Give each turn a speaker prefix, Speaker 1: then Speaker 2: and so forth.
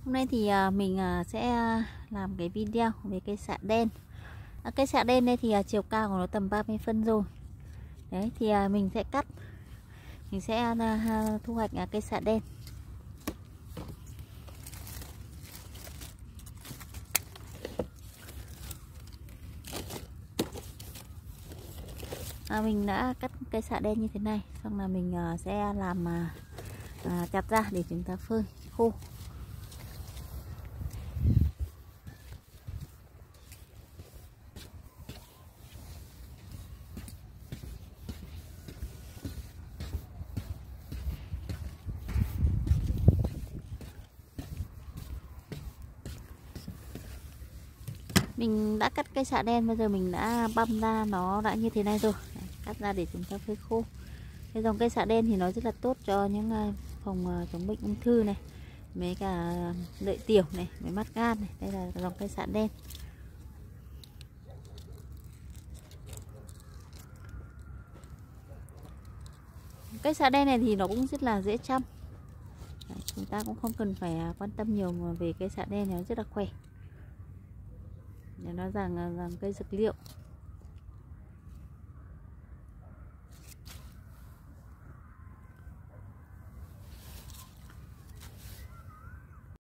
Speaker 1: Hôm nay thì mình sẽ làm cái video về cây xạ đen. Cây xạ đen đây thì chiều cao của nó tầm 30 phân rồi. Đấy thì mình sẽ cắt, mình sẽ thu hoạch cây xạ đen. Mình đã cắt cây xạ đen như thế này, xong là mình sẽ làm chặt ra để chúng ta phơi khô. Mình đã cắt cây xạ đen, bây giờ mình đã băm ra nó đã như thế này rồi. Đấy, cắt ra để chúng ta phơi khô. Cái dòng cây xạ đen thì nó rất là tốt cho những phòng chống bệnh ung thư này, mấy cả lợi tiểu này, mấy mắt gan này. Đây là dòng cây xạ đen. Cây xạ đen này thì nó cũng rất là dễ chăm. Đấy, chúng ta cũng không cần phải quan tâm nhiều về cây xạ đen, nó rất là khỏe. Để nó rằng cây dược liệu.